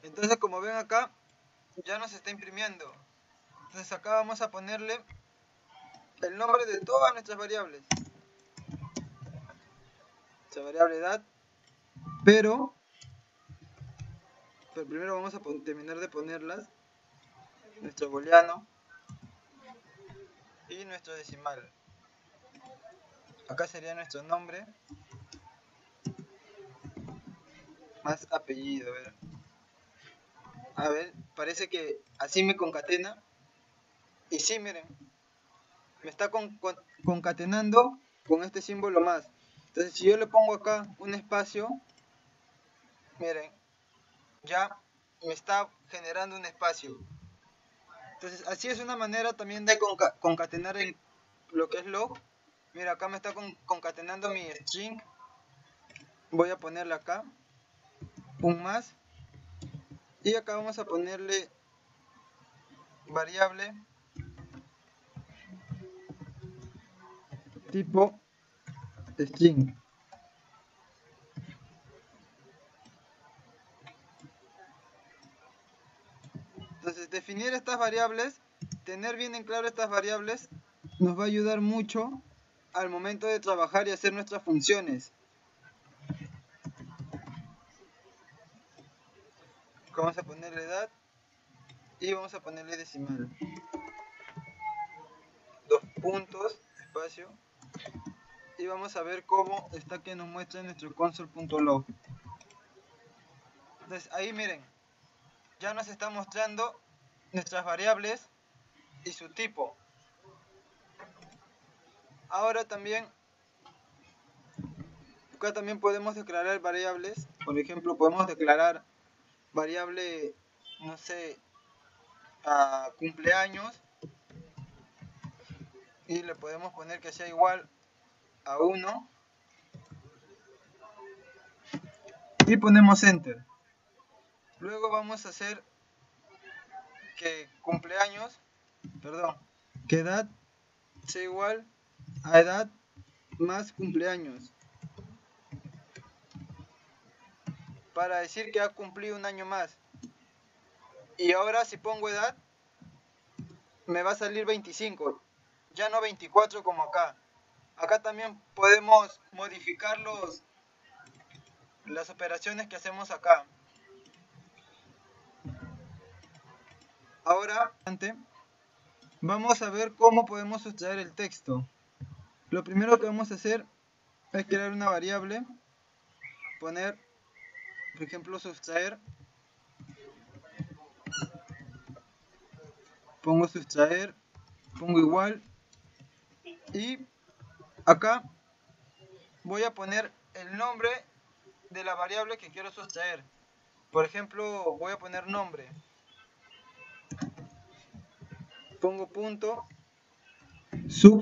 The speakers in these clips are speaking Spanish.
Entonces, como ven acá, ya nos está imprimiendo. Entonces acá vamos a ponerle el nombre de todas nuestras variables. Nuestra variable edad, pero primero vamos a terminar de ponerlas. Nuestro booleano y nuestro decimal. Acá sería nuestro nombre más apellido. A ver, parece que así me concatena. Y sí, miren, me está concatenando con este símbolo más. Entonces, si yo le pongo acá un espacio, miren, ya me está generando un espacio. Entonces, así es una manera también de concatenar lo que es log. Mira, acá me está concatenando mi string. Voy a ponerle acá un más. Y acá vamos a ponerle variable tipo string. Entonces, definir estas variables, tener bien en claro estas variables, nos va a ayudar mucho al momento de trabajar y hacer nuestras funciones. Vamos a ponerle edad y vamos a ponerle decimal. 2 puntos, espacio. Y vamos a ver cómo está que nos muestra nuestro console.log. Entonces ahí miren, ya nos está mostrando nuestras variables y su tipo. Ahora también, acá también podemos declarar variables. Por ejemplo, podemos declarar variable, no sé, a cumpleaños. Y le podemos poner que sea igual a 1. Y ponemos enter. Luego vamos a hacer que cumpleaños, que edad sea igual a edad más cumpleaños, para decir que ha cumplido un año más. Y ahora si pongo edad, me va a salir 25, ya no 24 como acá. Acá también podemos modificar las operaciones que hacemos acá. Ahora vamos a ver cómo podemos sustraer el texto. Lo primero que vamos a hacer es crear una variable, poner, por ejemplo, sustraer. Pongo sustraer, pongo igual, y acá voy a poner el nombre de la variable que quiero sustraer. Por ejemplo, voy a poner nombre. Pongo punto sub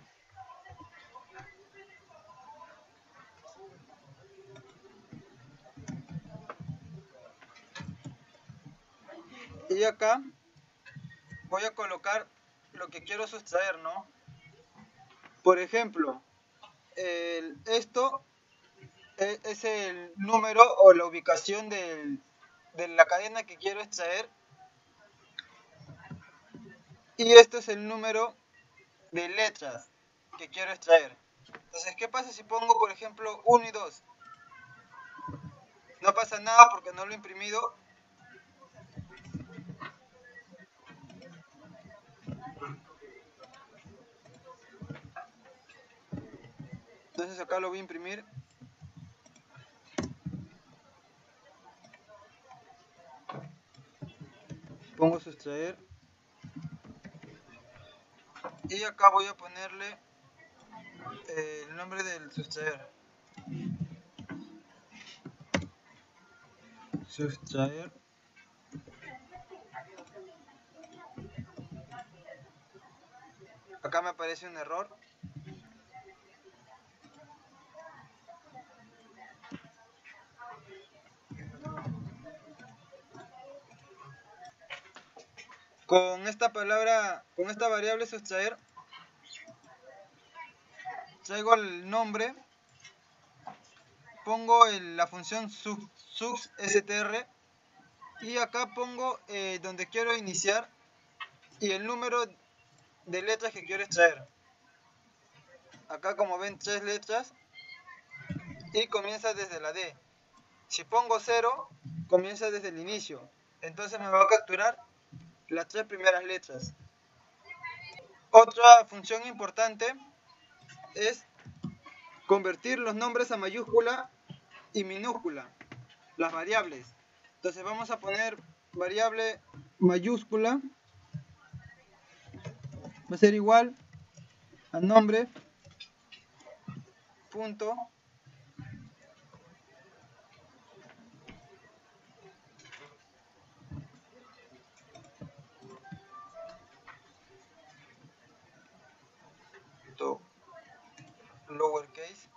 y acá voy a colocar lo que quiero sustraer, ¿no? Por ejemplo, esto es el número o la ubicación de la cadena que quiero extraer, y esto es el número de letras que quiero extraer. Entonces, ¿qué pasa si pongo, por ejemplo, 1 y 2? No pasa nada porque no lo he imprimido. Entonces acá lo voy a imprimir. Pongo sustraer. Y acá voy a ponerle el nombre del sustraer. Sustraer. Acá me aparece un error. Con esta palabra, con esta variable sustraer, traigo el nombre, pongo la función substr Y acá pongo donde quiero iniciar y el número de letras que quiero extraer. Acá como ven 3 letras y comienza desde la D. Si pongo 0, comienza desde el inicio. Entonces me va a capturar las 3 primeras letras. Otra función importante es convertir los nombres a mayúscula y minúscula, las variables. Entonces vamos a poner variable mayúscula, va a ser igual a nombre punto lowercase,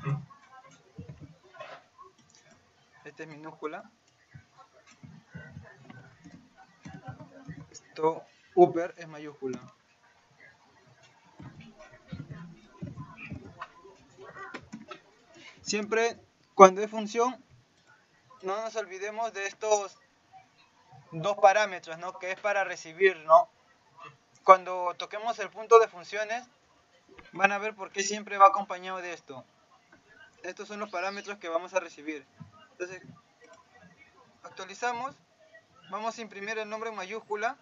esta es minúscula, esto upper es mayúscula. Siempre cuando es función no nos olvidemos de estos dos parámetros, ¿no? Que es para recibir, ¿no? Cuando toquemos el punto de funciones van a ver por qué siempre va acompañado de esto. Estos son los parámetros que vamos a recibir. Entonces actualizamos, vamos a imprimir el nombre en mayúscula.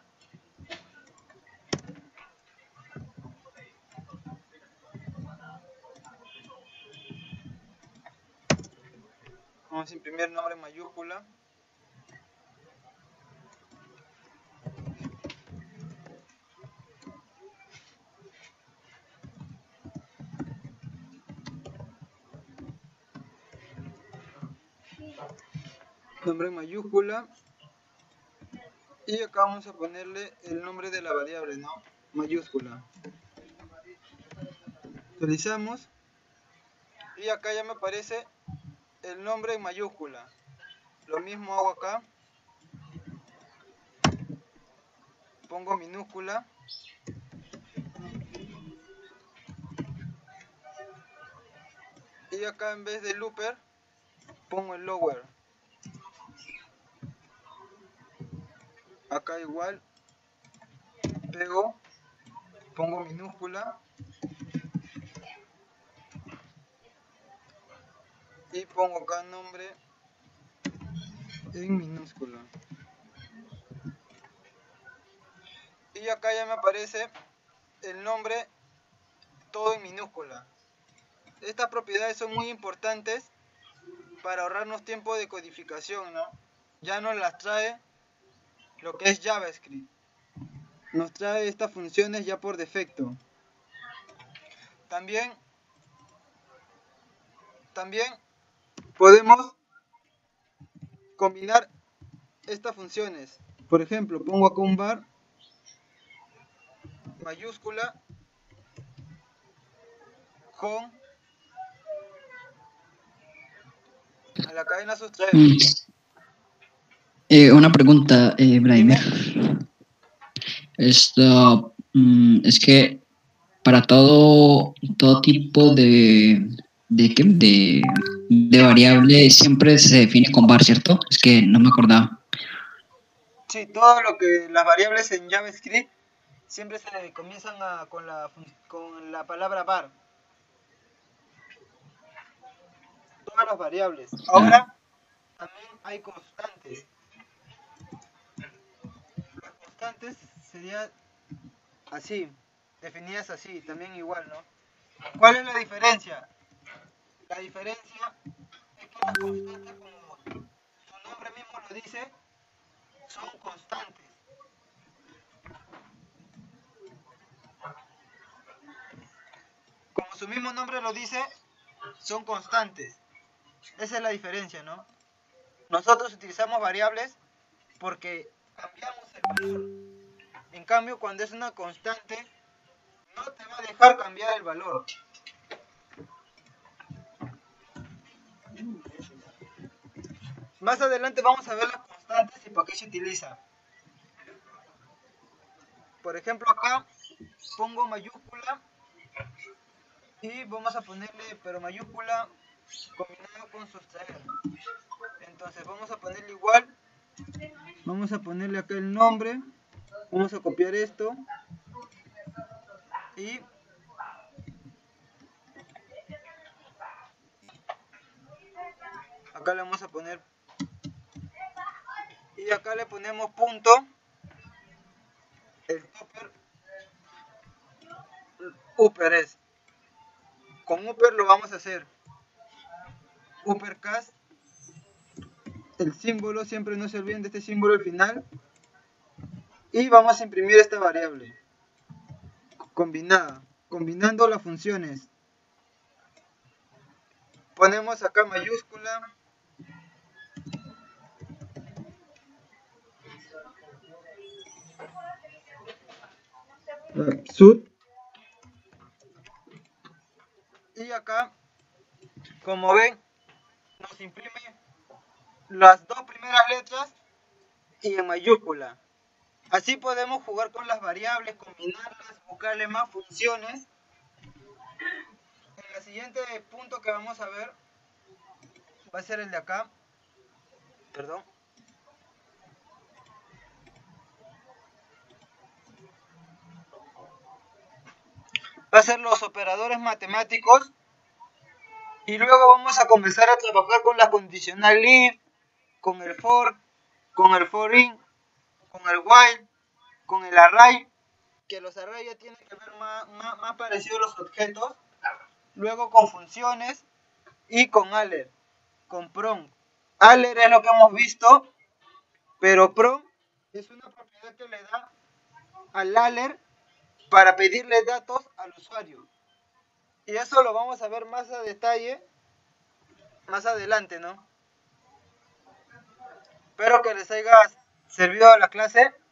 Vamos a imprimir el nombre en mayúscula. Nombre en mayúscula. Y acá vamos a ponerle el nombre de la variable, ¿no? Mayúscula. Actualizamos. Y acá ya me aparece el nombre en mayúscula. Lo mismo hago acá. Pongo minúscula. Y acá en vez del upper pongo el lower. Acá igual pego, pongo minúscula y pongo acá nombre en minúscula. Y acá ya me aparece el nombre todo en minúscula. Estas propiedades son muy importantes para ahorrarnos tiempo de codificación, ¿no? Ya nos las trae lo que es JavaScript. Nos trae estas funciones ya por defecto. También podemos combinar estas funciones. Por ejemplo, pongo acá un var mayúscula con a la cadena sustraer. Una pregunta, Braimer. Esto es que para todo tipo de variable siempre se define con var, ¿cierto? Es que no me acordaba. Sí, todo lo que las variables en JavaScript siempre se comienzan con la palabra var. Todas las variables. Ahora también hay constantes. Las constantes serían así, definidas así, también igual, ¿no? ¿Cuál es la diferencia? La diferencia es que las constantes, como su nombre mismo lo dice, son constantes. Como su mismo nombre lo dice, son constantes. Esa es la diferencia, ¿no? Nosotros utilizamos variables porque cambiamos el valor. En cambio, cuando es una constante, no te va a dejar cambiar el valor. Más adelante vamos a ver las constantes y por qué se utiliza. Por ejemplo, acá pongo mayúscula y vamos a ponerle, pero mayúscula combinado con sustraer. Entonces vamos a ponerle igual Vamos a ponerle acá el nombre. Vamos a copiar esto. Y acá le vamos a poner. Y acá le ponemos punto. El topper. Upper es. Con upper lo vamos a hacer. Uppercast. El símbolo, siempre no se olviden de este símbolo al final. Y vamos a imprimir esta variable combinada, combinando las funciones. Ponemos acá mayúscula, sud, y acá, como ven, nos imprime las dos primeras letras y en mayúscula. Así podemos jugar con las variables, combinarlas, buscarle más funciones. El siguiente punto que vamos a ver va a ser el de acá. Perdón. Va a ser los operadores matemáticos. Y luego vamos a comenzar a trabajar con la conditional if, con el for, con el for in, con el while, con el array, que los arrays ya tienen que ver más parecido a los objetos. Luego con funciones y con alert, con prom. Alert es lo que hemos visto, pero prom es una propiedad que le da al alert para pedirle datos al usuario. Y eso lo vamos a ver más a detalle más adelante, ¿no? Espero que les haya servido la clase.